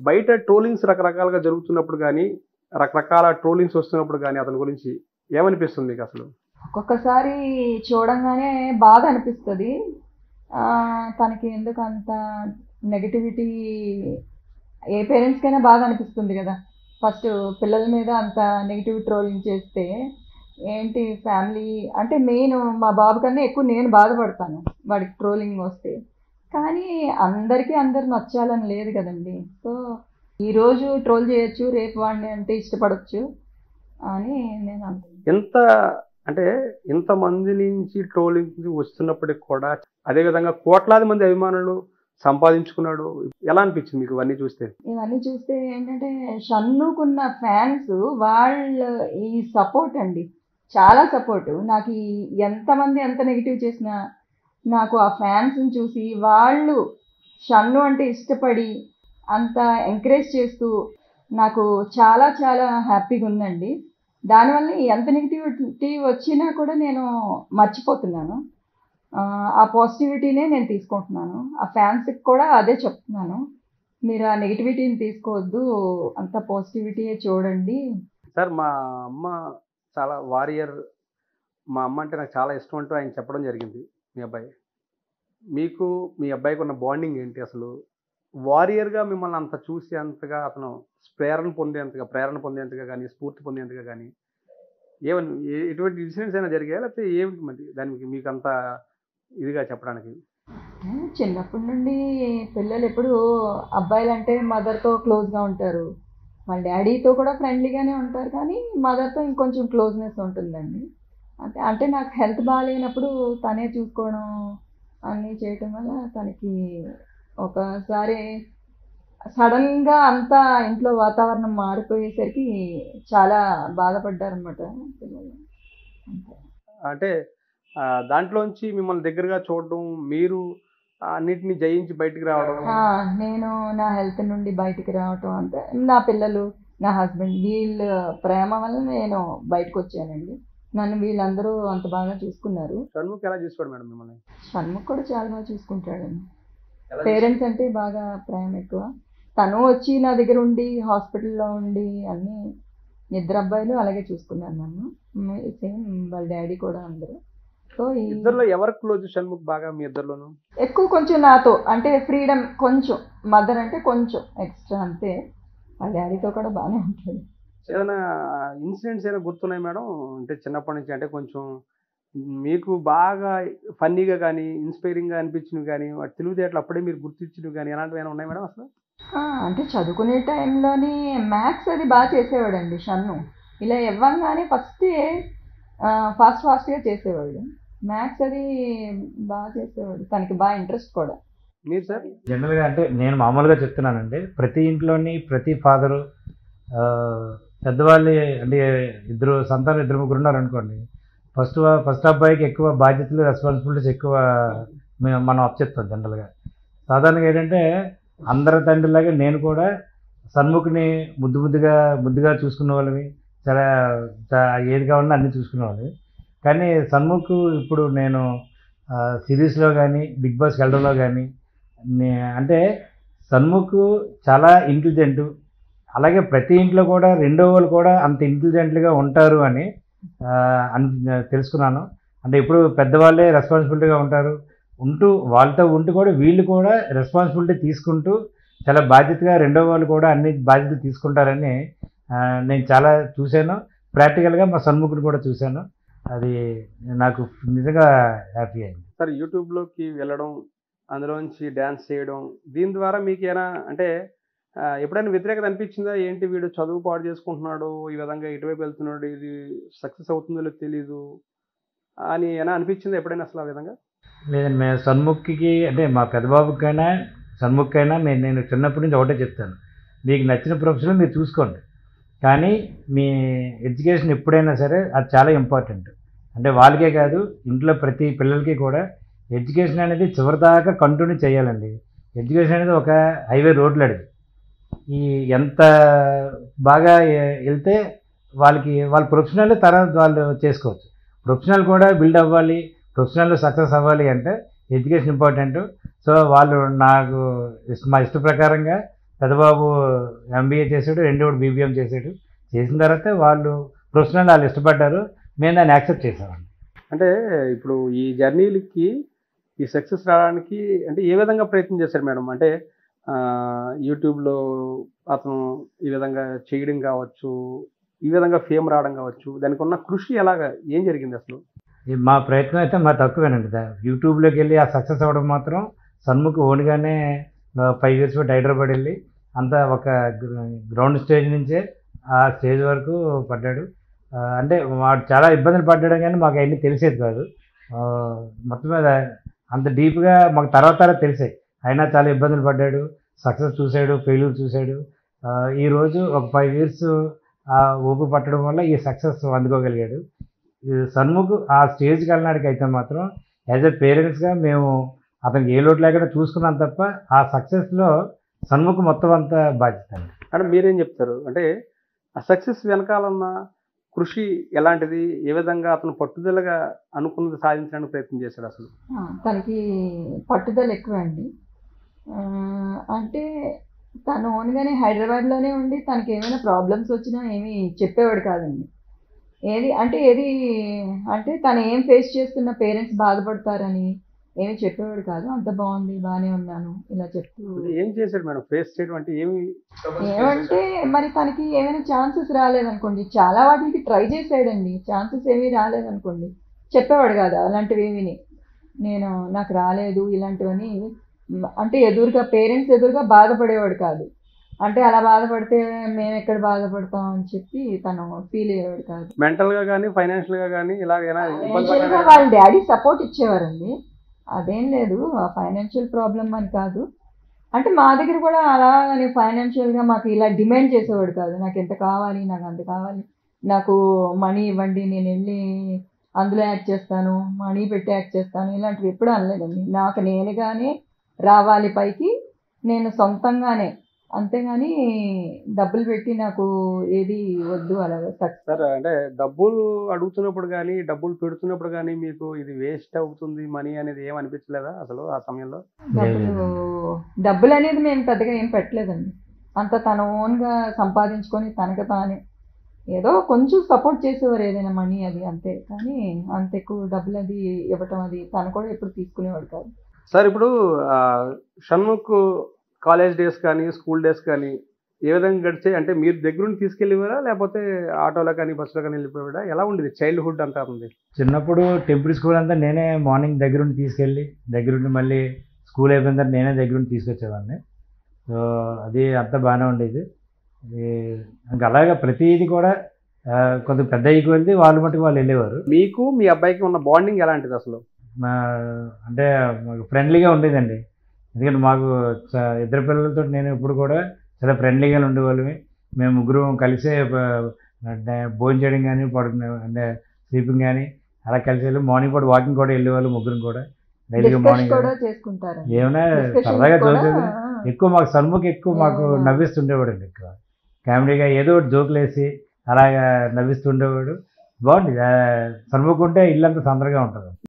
బయట ట్రోలింగ్స్ రకరకాలుగా జరుగుతున్నప్పుడు గానీ, రకరకాల ట్రోలింగ్స్ వస్తున్నప్పుడు గానీ అతని గురించి ఏమనిపిస్తుంది మీకసలు? ఒక్కొక్కసారి చూడంగానే బాధ అనిపిస్తది. తనకి ఎందుకంత నెగటివిటీ ఏ పేరెంట్స్‌కైనా బాధ అనిపిస్తుంది గదా! ఫస్ట్ పిల్లల మీద అంత నెగెటివ్ ట్రోలింగ్ చేస్తే ఏంటి ఫ్యామిలీ అంటే మెయిన్ మా బాబు కన్నా ఎక్కువ నేను బాధపడతాను వాడికి ట్రోలింగ్ వస్తే. కానీ అందరికీ అందరు నచ్చాలని లేదు కదండీ. సో ఈరోజు ట్రోల్ చేయొచ్చు, రేపు వాడిని అంటే ఇష్టపడొచ్చు అని నేను అనుకుంటున్నాను. ఎంత అంటే ఇంతమంది నుంచి ట్రోలింగ్స్ వస్తున్నప్పటికి కూడా అదే విధంగా కోట్లాది మంది అభిమానులు సంపాదించుకున్నాడు. ఎలా అనిపించింది మీకు ఇవన్నీ చూస్తే? ఇవన్నీ చూస్తే ఏంటంటే షన్నుకున్న ఫ్యాన్స్ వాళ్ళ ఈ సపోర్ట్ అండి, చాలా సపోర్ట్. నాకు ఎంతమంది ఎంత నెగిటివ్ చేసినా నాకు ఆ ఫ్యాన్స్ని చూసి వాళ్ళు షన్ను అంటే ఇష్టపడి అంత ఎంకరేజ్ చేస్తూ నాకు చాలా చాలా హ్యాపీగా ఉందండి. దానివల్ల ఎంత నెగిటివిటీ వచ్చినా కూడా నేను మర్చిపోతున్నాను. ఆ పాజిటివిటీనే నేను తీసుకుంటున్నాను. ఆ ఫ్యాన్స్కి కూడా అదే చెప్తున్నాను, మీరు ఆ నెగిటివిటీని తీసుకోవద్దు, అంత పాజిటివిటీయే చూడండి. సార్ మా అమ్మ చాలా వారియర్, మా అమ్మ అంటే నాకు చాలా ఇష్టం అంటూ ఆయన చెప్పడం జరిగింది మీ అబ్బాయి. మీకు మీ అబ్బాయికి ఉన్న బాండింగ్ ఏంటి అసలు? వారియర్‌గా మిమ్మల్ని అంత చూసి అంతగా అతను ప్రేరణ పొందేంతగా గానీ, స్ఫూర్తి పొందేంతగా గానీ ఎటువంటి ఇన్సిడెంట్స్ అయినా జరిగాయా? లేకపోతే ఏమిటి మరి దానికి మీకంత ఇదిగా చెప్పడానికి? చిన్నప్పటి నుండి పిల్లలు ఎప్పుడు అబ్బాయిలంటే మదర్తో క్లోజ్గా ఉంటారు, వాళ్ళ డాడీతో కూడా ఫ్రెండ్లీగానే ఉంటారు, కానీ మదర్తో ఇంకొంచెం క్లోజ్నెస్ ఉంటుందండి. అంటే నాకు హెల్త్ బాగాలేనప్పుడు తనే చూసుకోవడం అన్నీ చేయటం వల్ల తనకి ఒకసారి సడన్గా అంతా ఇంట్లో వాతావరణం మారిపోయేసరికి చాలా బాధపడ్డారనమాట పిల్లలు. అంటే దాంట్లోంచి మిమ్మల్ని దగ్గరగా చూడడం, మీరు అన్నిటిని జయించి బయటికి రావడం. నేను నా హెల్త్ నుండి బయటికి రావటం, అంతే నా పిల్లలు, నా హస్బెండ్ వీళ్ళ ప్రేమ వల్ల నేను బయటకు వచ్చానండి. నన్ను వీళ్ళందరూ అంత బాగా చూసుకున్నారు. షణ్ముఖ్ ఎలా చూసుకోడు మేడం మిమ్మల్ని? షణ్ముఖ్ కూడా చాలా బాగా చూసుకుంటాడండి. పేరెంట్స్ అంటే బాగా ప్రేమ ఎక్కువ. తను వచ్చి నా దగ్గర ఉండి హాస్పిటల్లో ఉండి అన్నీ, ఇద్దరు అబ్బాయిలు అలాగే చూసుకున్నారు నన్ను, సేమ్ వాళ్ళ డాడీ కూడా అందరూ. సో ఇద్దరిలో ఎవరు క్లోజ్ షణ్ముఖ్ బాగా మీ ఇద్దరిలోనూ? ఎక్కువ కొంచెం నాతో అంటే ఫ్రీడమ్ కొంచెం, మదర్ అంటే కొంచెం ఎక్స్ట్రా అంతే. వాళ్ళ డాడీతో కూడా బాగానే ఉంటుంది. ఏదైనా ఇన్సిడెంట్స్ ఏమైనా గుర్తున్నాయి మేడం? అంటే చిన్నప్పటి నుంచి అంటే కొంచెం మీకు బాగా ఫన్నీగా కానీ, ఇన్స్పైరింగ్గా అనిపించినవి కానీ, వాటి తెలివితేటలు అప్పుడే మీరు గుర్తించినవి కానీ అలాంటివి ఏమైనా ఉన్నాయి మేడం అసలు? అంటే చదువుకునే టైంలోని మ్యాథ్స్ అది బాగా చేసేవాడండి షన్ను. ఇలా ఇవ్వంగానే ఫాస్ట్గా చేసేవాడు. మ్యాథ్స్ అది బాగా చేసేవాడు, తనకి బాగా ఇంట్రెస్ట్ కూడా. మీరు సార్? జనరల్గా అంటే నేను మామూలుగా చెప్తున్నానండి, ప్రతి ఇంట్లోని ప్రతి ఫాదరు పెద్దవాళ్ళు అంటే ఇద్దరు ముగ్గురు ఉన్నారనుకోండి, ఫస్ట్ అబ్బాయికి ఎక్కువ బాధ్యతలు, రెస్పాన్సిబిలిటీస్ ఎక్కువ మనం అప్పచెప్తాం జనరల్గా. సాధారణంగా ఏంటంటే అందరి తండ్రిలాగే నేను కూడా షణ్ముఖ్ని ముద్దుగా చూసుకునే వాళ్ళని, చాలా ఏది కావాలన్నా అన్నీ చూసుకునేవాళ్ళని. కానీ షణ్ముఖ్ ఇప్పుడు నేను సిరీస్లో కానీ, బిగ్ బాస్కి వెళ్ళడంలో కానీ అంటే షణ్ముఖ్ చాలా ఇంటెలిజెంటు. అలాగే ప్రతి ఇంట్లో కూడా రెండో వాళ్ళు కూడా అంత ఇంటెలిజెంట్గా ఉంటారు అని తెలుసుకున్నాను. అంటే ఇప్పుడు పెద్దవాళ్ళే రెస్పాన్సిబిలిటీగా ఉంటారు, వాళ్ళతో ఉంటూ కూడా వీళ్ళు కూడా రెస్పాన్సిబిలిటీ తీసుకుంటూ చాలా బాధ్యతగా రెండో వాళ్ళు కూడా అన్ని బాధ్యతలు తీసుకుంటారని నేను చాలా చూశాను. ప్రాక్టికల్గా మా షణ్ముఖ్ని కూడా చూశాను. అది నాకు నిజంగా హ్యాపీ అయింది. సార్ యూట్యూబ్లోకి వెళ్ళడం, అందులోంచి డ్యాన్స్ చేయడం, దీని ద్వారా మీకు ఏమైనా అంటే ఎప్పుడైనా వ్యతిరేకత అనిపించిందా? ఏంటి వీడు చదువు పాడు చేసుకుంటున్నాడు, ఈ విధంగా ఇటువైపు వెళ్తున్నాడు, ఇది సక్సెస్ అవుతుందో లేదో తెలీదు అని ఏమైనా అనిపించిందా ఎప్పుడైనా అసలు ఆ విధంగా? లేదండి, మేము షణ్ముఖ్కి అంటే మా పెద్దబాబుకైనా షణ్ముఖ్కైనా నేను చిన్నప్పటి నుంచి ఒకటే చెప్తాను, మీకు నచ్చిన ప్రొఫెషన్ మీరు చూసుకోండి, కానీ మీ ఎడ్యుకేషన్ ఎప్పుడైనా సరే అది చాలా ఇంపార్టెంట్. అంటే వాళ్ళకే కాదు, ఇంట్లో ప్రతి పిల్లలకి కూడా ఎడ్యుకేషన్ అనేది చివరిదాకా కంటిన్యూ చేయాలండి. ఎడ్యుకేషన్ అనేది ఒక హైవే రోడ్లు అడిగి ఎంత బాగా వెళ్తే వాళ్ళ ప్రొఫెషనల్ తర్వాత వాళ్ళు చేసుకోవచ్చు. ప్రొఫెషనల్ కూడా బిల్డ్ అవ్వాలి, ప్రొఫెషనల్ సక్సెస్ అవ్వాలి అంటే ఎడ్యుకేషన్ ఇంపార్టెంట్. సో వాళ్ళు నాకు మా ఇష్ట ప్రకారంగా పెద్దబాబు ఎంబీఏ చేసాడు, రెండోడు బీబీఎం చేసాడు. చేసిన తర్వాత వాళ్ళు ప్రొఫెషనల్ వాళ్ళు ఇష్టపడ్డారు, మేము దాన్ని యాక్సెప్ట్ చేసామండి. అంటే ఇప్పుడు ఈ జర్నీలకి ఈ సక్సెస్ రావడానికి అంటే ఏ విధంగా ప్రయత్నం చేశారు మేడం? అంటే యూట్యూబ్లో అతను ఈ విధంగా చేయడం కావచ్చు, ఈ విధంగా ఫేమ్ రావడం కావచ్చు, దానికి ఉన్న కృషి ఎలాగా ఏం జరిగింది అసలు? మా ప్రయత్నం అయితే మా తక్కువేనండి. యూట్యూబ్లోకి వెళ్ళి ఆ సక్సెస్ అవ్వడం మాత్రం సన్ముఖ్ ఓన్గానే 5 years పెట్టి హైదరాబాద్ వెళ్ళి అంతా ఒక గ్రౌండ్ స్టేజ్ నుంచే ఆ స్టేజ్ వరకు పడ్డాడు. అంటే వాడు చాలా ఇబ్బందులు పడ్డాడు, కానీ మాకు అవన్నీ తెలిసేది కాదు. మొత్తం మీద అంత డీప్గా మాకు తర్వాత తెలిసాయి. అయినా చాలా ఇబ్బందులు పడ్డాడు, సక్సెస్ చూశాడు, ఫెయిల్యూర్ చూశాడు. ఈరోజు ఒక 5 years ఊపు పట్టడం వల్ల ఈ సక్సెస్ అందుకోగలిగాడు. సన్ముఖ్ ఆ స్టేజ్కి వెళ్ళడానికి అయితే మాత్రం యాజ్ ఎ పేరెంట్స్గా మేము అతనికి ఏ లోటు లేకుండా చూసుకున్నాం తప్ప ఆ సక్సెస్లో సన్ముఖ్ మొత్తం అంతా బాధ్యత అండి. అంటే మీరేం చెప్తారు? అంటే ఆ సక్సెస్ వెనకాలన్న కృషి ఎలాంటిది? ఏ విధంగా అతను పట్టుదలగా అనుకున్నది సాధించడానికి ప్రయత్నం చేశాడు అసలు? తనకి పట్టుదల ఎక్కువ అండి. అంటే తను ఓన్గానే హైదరాబాద్లోనే ఉండి తనకి ఏమైనా ప్రాబ్లమ్స్ వచ్చినా ఏమీ చెప్పేవాడు కాదండి. అంటే తను ఏం ఫేస్ చేస్తున్న పేరెంట్స్ బాధపడతారని ఏమీ చెప్పేవాడు కాదు. అంత బాగుంది, బాగానే ఉన్నాను ఇలా చెప్తూ. ఏం చేశాడు మేడం ఫేస్ చేయడం? అంటే ఏమంటే మరి తనకి ఏమైనా ఛాన్సెస్ రాలేదనుకోండి, చాలా వాటికి ట్రై చేసాడండి, ఛాన్సెస్ ఏమీ రాలేదనుకోండి చెప్పేవాడు కాదు అలాంటివి ఏమీ. నాకు రాలేదు ఇలాంటివని అంటే పేరెంట్స్ ఎదురుగా బాధపడేవాడు కాదు. అంటే అలా బాధపడితే మేము ఎక్కడ బాధపడతాం అని చెప్పి తను ఫీల్ అయ్యేవాడు కాదు. మెంటల్గా కానీ ఫైనాన్షియల్గా కానీ ఇలాగైనా ఫైనాన్షియల్గా వాళ్ళ డాడీ సపోర్ట్ ఇచ్చేవారండి, అదేం లేదు. ఆ ఫైనాన్షియల్ ప్రాబ్లం అని కాదు. అంటే మా దగ్గర కూడా అలాగని ఫైనాన్షియల్గా మాకు ఇలా డిమాండ్ చేసేవాడు కాదు. నాకు ఎంత కావాలి, నాకు అంత కావాలి, నాకు మనీ ఇవ్వండి, నేను వెళ్ళి అందులో యాక్ట్ చేస్తాను, మనీ పెట్టి యాక్ట్ చేస్తాను, ఇలాంటివి ఎప్పుడూ అనలేదండి. నాకు నేనుగానే రావాలి పైకి, నేను సొంతంగానే, అంతేగాని డబ్బులు పెట్టి నాకు ఏది వద్దు అలాగే. సార్ అంటే డబ్బులు అడుగుతున్నప్పుడు కానీ డబ్బులు పెడుతున్నప్పుడు కానీ మీకు ఇది వేస్ట్ అవుతుంది మనీ అనేది ఏం అనిపించలేదా అసలు ఆ సమయంలో? డబ్బులు అనేది మేము పెద్దగా ఏం పెట్టలేదండి. అంత తన ఓన్గా సంపాదించుకొని తనకు తానే ఏదో కొంచెం సపోర్ట్ చేసేవారు, ఏదైనా మనీ అది అంతే. కానీ అంత ఎక్కువ డబ్బులు అది ఇవ్వటం అది తను కూడా ఎప్పుడు తీసుకునేవాడు కాదు. సార్ ఇప్పుడు షణ్ముఖ్ కాలేజ్ డేస్ కానీ స్కూల్ డేస్ కానీ ఏ విధంగా గడిచాయి? అంటే మీరు దగ్గరుండి తీసుకెళ్ళేవారా లేకపోతే ఆటోలో కానీ బస్సులో కానీ వెళ్ళిపోయాడా? ఎలా ఉండేది చైల్డ్హుడ్ అంతా ఉంది? చిన్నప్పుడు టెంపుల్ స్కూల్ అంతా నేనే మార్నింగ్ దగ్గరుండి తీసుకెళ్ళి, దగ్గరుండి మళ్ళీ స్కూల్ అయిపోయిన తర్వాత నేనే దగ్గరుండి తీసుకొచ్చేవాడిని. సో అది అంతా బాగానే ఉండేది. ఇంకా అలాగే ప్రతిదీ కూడా కొంచెం పెద్ద అయ్యికి వెళ్ళి వాళ్ళు మట్టుకు వాళ్ళు వెళ్ళేవారు. మీకు మీ అబ్బాయికి ఉన్న బాండింగ్ ఎలాంటిది అసలు? అంటే మాకు ఫ్రెండ్లీగా ఉండేదండి. ఎందుకంటే మాకు ఇద్దరు పిల్లలతో నేను ఎప్పుడు కూడా చాలా ఫ్రెండ్లీగా ఉండేవాళ్ళమి. మేము ముగ్గురం కలిసే భోజనం చేయడం కానీ పడుకునే అంటే స్లీపింగ్ కానీ అలా కలిసి వెళ్ళి మార్నింగ్ కూడా వాకింగ్ కూడా వెళ్ళేవాళ్ళు ముగ్గురం కూడా. డైలీగా మార్నింగ్ ఏమైనా సరదాగా చూసేది. ఎక్కువ మాకు సన్ముఖ్ ఎక్కువ మాకు నవ్విస్తుండేవాడు అండి. ఎక్కువ కామెడీగా ఏదో ఒకటి జోకులు వేసి అలాగా నవ్విస్తుండేవాడు. బాగుంది. సన్ముఖ్ ఉంటే ఇల్లంతా సందడిగా ఉంటుంది.